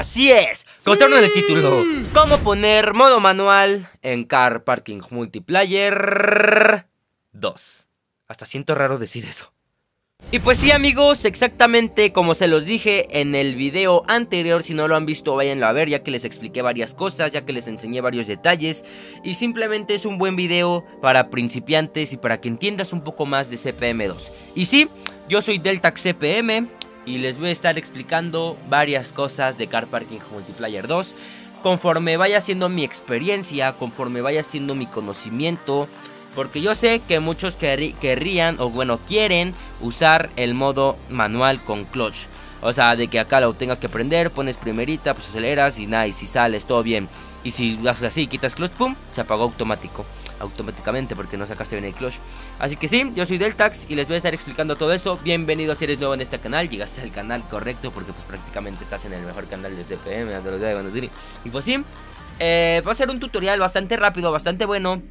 Así es, constaron en el título. ¿Cómo poner modo manual en Car Parking Multiplayer 2? Hasta siento raro decir eso. Y pues sí, amigos, exactamente como se los dije en el video anterior. Si no lo han visto, váyanlo a ver, ya que les expliqué varias cosas, ya que les enseñé varios detalles. Y simplemente es un buen video para principiantes y para que entiendas un poco más de CPM2. Y sí, yo soy Deltax CPM y les voy a estar explicando varias cosas de Car Parking Multiplayer 2 conforme vaya siendo mi experiencia, conforme vaya siendo mi conocimiento. Porque yo sé que muchos querrían, o bueno, quieren usar el modo manual con clutch. O sea, de que acá lo tengas que prender, pones primerita, pues aceleras y nada, y si sales, todo bien. Y si lo haces así, quitas clutch, pum, se apagó automáticamente porque no sacaste bien el clutch. Así que sí, yo soy Deltax y les voy a estar explicando todo eso. Bienvenido si eres nuevo en este canal, llegaste al canal correcto porque pues prácticamente estás en el mejor canal de CPM. Y pues sí, va a ser un tutorial bastante rápido, bastante bueno.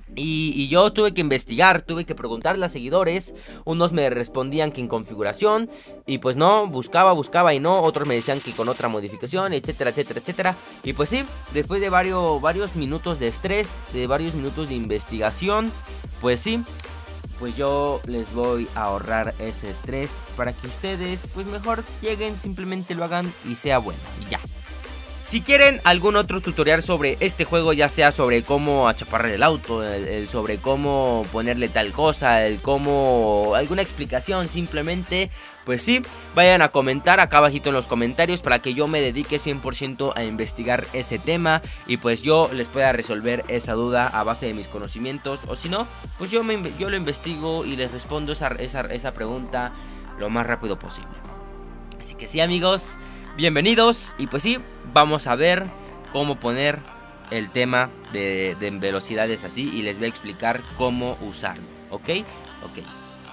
Y yo tuve que investigar, tuve que preguntarle a seguidores. Unos me respondían que en configuración, y pues no, buscaba y no. Otros me decían que con otra modificación, etcétera, etcétera, etcétera. Y pues sí, después de varios minutos de estrés, de varios minutos de investigación, pues sí, pues yo les voy a ahorrar ese estrés para que ustedes pues mejor lleguen, simplemente lo hagan y sea bueno, y ya. Si quieren algún otro tutorial sobre este juego, ya sea sobre cómo achaparrar el auto, sobre cómo ponerle tal cosa, cómo alguna explicación simplemente, pues sí, vayan a comentar acá abajito en los comentarios para que yo me dedique 100% a investigar ese tema y pues yo les pueda resolver esa duda a base de mis conocimientos. O si no, pues yo lo investigo y les respondo esa pregunta lo más rápido posible. Así que sí, amigos, bienvenidos y pues sí, vamos a ver cómo poner el tema de velocidades así y les voy a explicar cómo usarlo, ¿ok? Ok.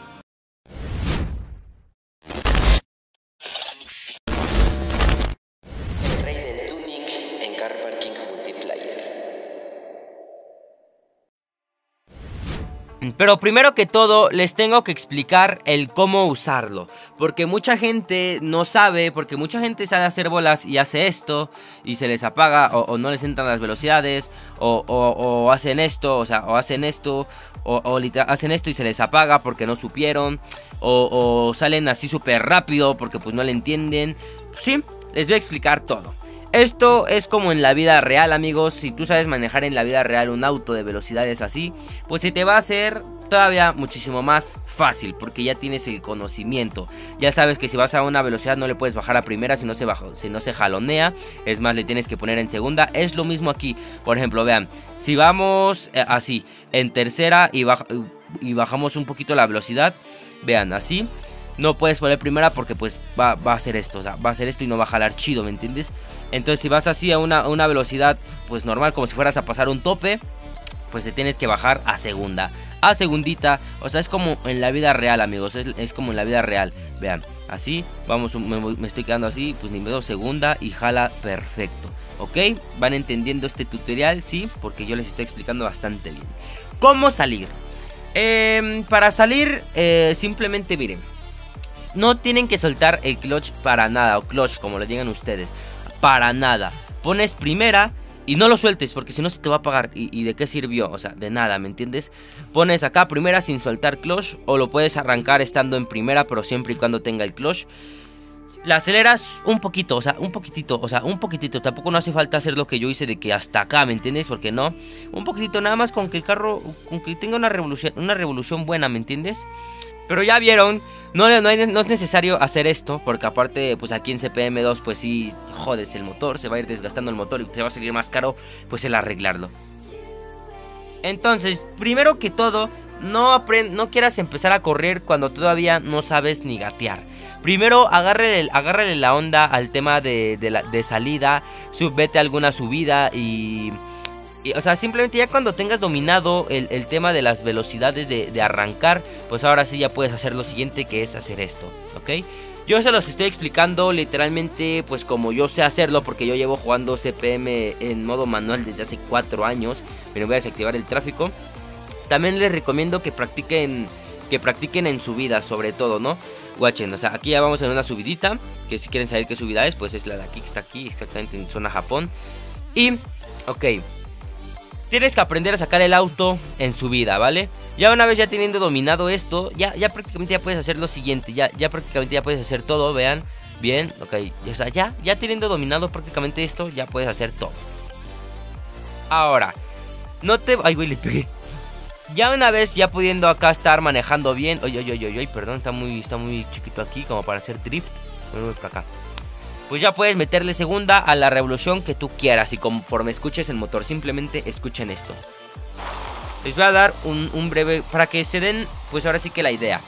El rey del tuning en Car Parking Multiplayer. Pero primero que todo les tengo que explicar el cómo usarlo, porque mucha gente no sabe, porque mucha gente sabe hacer bolas y hace esto y se les apaga o no les entran las velocidades o hacen esto, o sea, o hacen esto o literal hacen esto y se les apaga porque no supieron o salen así súper rápido porque pues no le entienden. Sí, les voy a explicar todo. Esto es como en la vida real, amigos. Si tú sabes manejar en la vida real un auto de velocidades así, pues se te va a hacer todavía muchísimo más fácil, porque ya tienes el conocimiento. Ya sabes que si vas a una velocidad no le puedes bajar a primera si no se jalonea. Es más, le tienes que poner en segunda. Es lo mismo aquí. Por ejemplo, vean, si vamos así en tercera y bajamos un poquito la velocidad, vean, así no puedes poner primera porque pues va a hacer esto, o sea, va a hacer esto y no va a jalar chido, ¿me entiendes? Entonces si vas así a una velocidad pues normal, como si fueras a pasar un tope, pues te tienes que bajar a segunda, a segundita. O sea, es como en la vida real, amigos, es como en la vida real. Vean, así, vamos, me estoy quedando así, pues ni me doy segunda y jala perfecto. ¿Ok? ¿Van entendiendo este tutorial? Sí, porque yo les estoy explicando bastante bien. ¿Cómo salir? Para salir, simplemente miren, no tienen que soltar el clutch para nada, o clutch como lo digan ustedes, para nada. Pones primera y no lo sueltes porque si no se te va a apagar. ¿Y de qué sirvió? O sea, de nada, ¿me entiendes? Pones acá primera sin soltar clutch, o lo puedes arrancar estando en primera, pero siempre y cuando tenga el clutch. La aceleras un poquito, o sea, un poquitito. Tampoco no hace falta hacer lo que yo hice de que hasta acá, ¿me entiendes? Porque no, un poquitito, nada más con que el carro, con que tenga una revolución buena, ¿me entiendes? Pero ya vieron, no es necesario hacer esto, porque aparte, pues aquí en CPM2, pues sí, jodes el motor, se va a ir desgastando el motor y te va a salir más caro, pues el arreglarlo. Entonces, primero que todo, no quieras empezar a correr cuando todavía no sabes ni gatear. Primero agárrale la onda al tema de salida, vete a alguna subida y o sea, simplemente ya cuando tengas dominado el tema de las velocidades de arrancar, pues ahora sí ya puedes hacer lo siguiente, que es hacer esto, ¿ok? Yo se los estoy explicando literalmente pues como yo sé hacerlo, porque yo llevo jugando CPM en modo manual desde hace 4 años. Pero voy a desactivar el tráfico. También les recomiendo que practiquen en subidas, sobre todo, ¿no? Watchen, o sea, aquí ya vamos en una subidita, que si quieren saber qué subida es, pues es la de aquí, que está aquí, exactamente en zona Japón. Y, ok, tienes que aprender a sacar el auto en subida, ¿vale? Ya una vez ya teniendo dominado esto, ya prácticamente ya puedes hacer lo siguiente, ya prácticamente ya puedes hacer todo, vean, bien, ok, o sea, ya teniendo dominado prácticamente esto, ya puedes hacer todo. Ahora, no te... Ay, güey, le pegué. Ya una vez ya pudiendo acá estar manejando bien. Oye, perdón, está muy chiquito aquí como para hacer drift. Voy por acá. Pues ya puedes meterle segunda a la revolución que tú quieras. Y conforme escuches el motor, simplemente escuchen esto. Les voy a dar un breve, para que se den, pues ahora sí que la idea.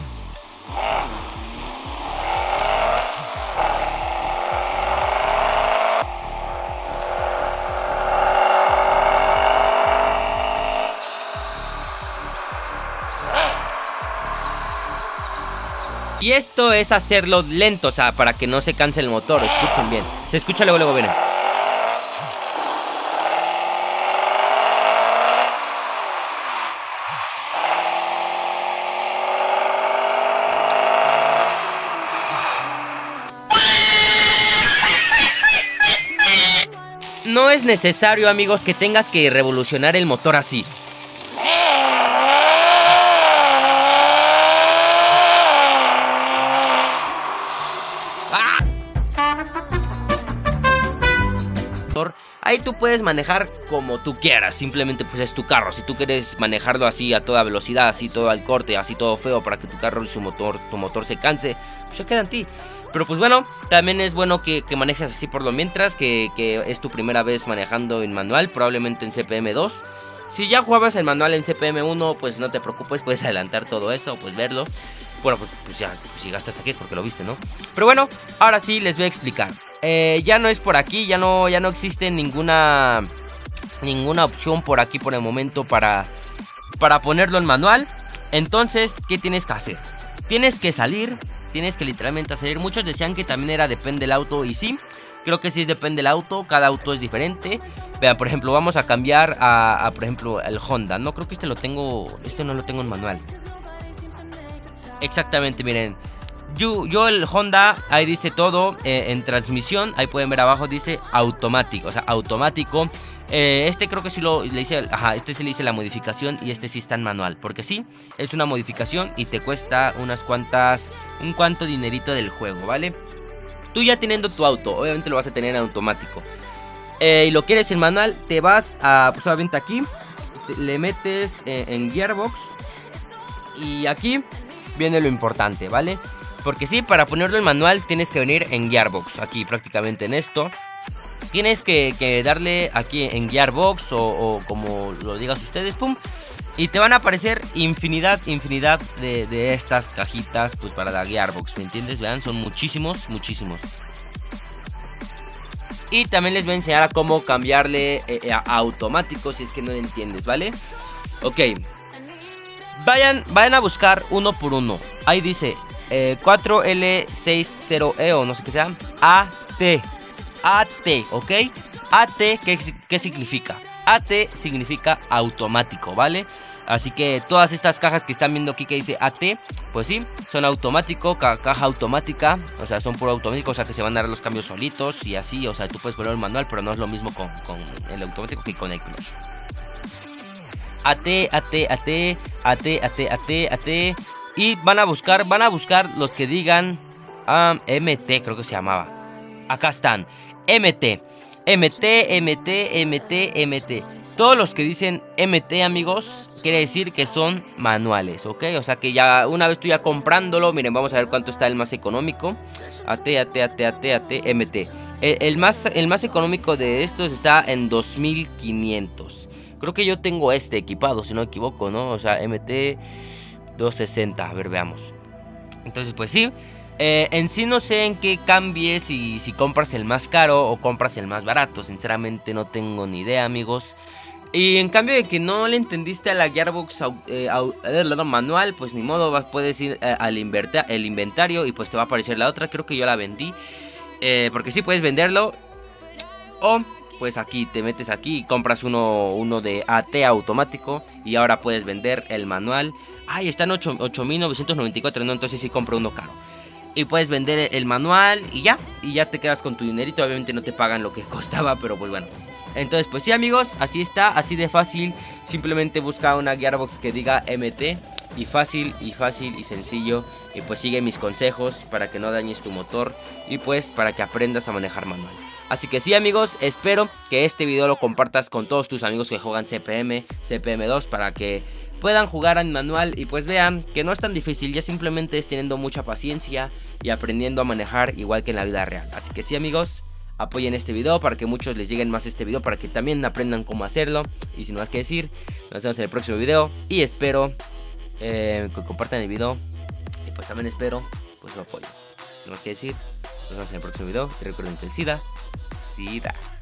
Y esto es hacerlo lento, o sea, para que no se canse el motor. Escuchen bien. Se escucha luego, miren. No es necesario, amigos, que tengas que revolucionar el motor así. Ahí tú puedes manejar como tú quieras, simplemente pues es tu carro. Si tú quieres manejarlo así a toda velocidad, así todo al corte, así todo feo para que tu carro y tu motor se canse, pues se queda en ti. Pero pues bueno, también es bueno que manejes así por lo mientras, que es tu primera vez manejando en manual, probablemente en CPM 2. Si ya jugabas el manual en CPM 1, pues no te preocupes, puedes adelantar todo esto, pues verlo. Bueno, pues ya, si llegaste hasta aquí es porque lo viste, ¿no? Pero bueno, ahora sí les voy a explicar. Ya no es por aquí, ya no existe ninguna opción por aquí por el momento para ponerlo en manual. Entonces, ¿qué tienes que hacer? Tienes que salir, tienes que literalmente salir. Muchos decían que también era depende del auto, y sí, creo que sí es depende del auto, cada auto es diferente. Vean, por ejemplo, vamos a cambiar a por ejemplo, el Honda. No, creo que este no lo tengo en manual. Exactamente, miren. Yo el Honda, ahí dice todo, en transmisión, ahí pueden ver abajo, dice automático, o sea, automático. Este creo que sí le hice, este sí le hice la modificación y este sí está en manual. Porque sí, es una modificación y te cuesta un cuanto dinerito del juego, ¿vale? Tú ya teniendo tu auto, obviamente lo vas a tener en automático. Y lo quieres en manual, te vas a, pues obviamente aquí, le metes en Gearbox. Y aquí viene lo importante, ¿vale? Porque sí, para ponerlo en manual tienes que venir en Gearbox. Aquí prácticamente en esto tienes que darle aquí en Gearbox o como lo digas ustedes, pum. Y te van a aparecer infinidad de estas cajitas, pues para la Gearbox, ¿me entiendes? Vean, son muchísimos. Y también les voy a enseñar a cómo cambiarle a automático si es que no lo entiendes, ¿vale? Ok. Vayan a buscar uno por uno. Ahí dice 4L60E o no sé qué sea. AT, ¿ok? AT, ¿qué significa? AT significa automático, ¿vale? Así que todas estas cajas que están viendo aquí que dice AT, pues sí, son automático, caja automática. O sea, son puro automático, o sea que se van a dar los cambios solitos y así. O sea, tú puedes poner el manual, pero no es lo mismo con el automático que con el clutch. AT. Y van a buscar los que digan MT, creo que se llamaba. Acá están, MT. Todos los que dicen MT, amigos, quiere decir que son manuales, ¿ok? O sea que ya una vez tú ya comprándolo, miren, vamos a ver cuánto está el más económico. AT, MT. El más económico de estos está en 2500. Creo que yo tengo este equipado, si no me equivoco, ¿no? O sea, MT 260, a ver, veamos. Entonces, pues sí. En sí no sé en qué cambie, si compras el más caro o compras el más barato. Sinceramente no tengo ni idea, amigos. Y en cambio de que no le entendiste a la Gearbox manual, pues ni modo, puedes ir al inventario y pues te va a aparecer la otra. Creo que yo la vendí, porque sí puedes venderlo. O pues aquí te metes aquí y compras uno de AT automático y ahora puedes vender el manual. Ay, está en 8.994, no, entonces sí compro uno caro. y puedes vender el manual y ya te quedas con tu dinerito. Obviamente no te pagan lo que costaba, pero pues bueno. Entonces pues sí amigos, así está, así de fácil. Simplemente busca una Gearbox que diga MT. Y fácil y sencillo. Y pues sigue mis consejos para que no dañes tu motor. Y pues para que aprendas a manejar manual. Así que sí amigos, espero que este video lo compartas con todos tus amigos que juegan CPM, CPM2, para que puedan jugar en manual y pues vean que no es tan difícil, ya simplemente es teniendo mucha paciencia y aprendiendo a manejar igual que en la vida real. Así que sí amigos, apoyen este video para que muchos les lleguen más este video, para que también aprendan cómo hacerlo. Y sin más que decir, nos vemos en el próximo video y espero que compartan el video. Y pues también espero pues su apoyo. Sin más que decir, nos vemos en el próximo video y recuerden que el SIDA